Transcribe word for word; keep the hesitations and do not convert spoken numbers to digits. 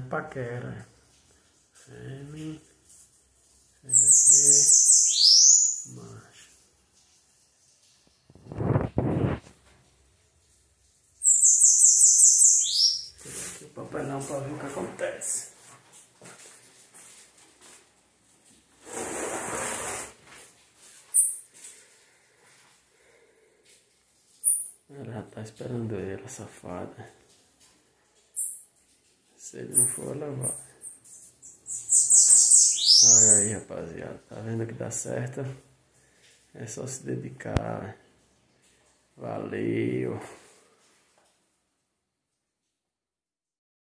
paquera. Fêmea. Fêmea aqui. Macho. Vou tirar aqui o papelão para ver o que acontece. Ela já tá esperando ele, safada. Se ele não for, ela vai. Olha aí, rapaziada. Tá vendo que dá certo? É só se dedicar. Valeu.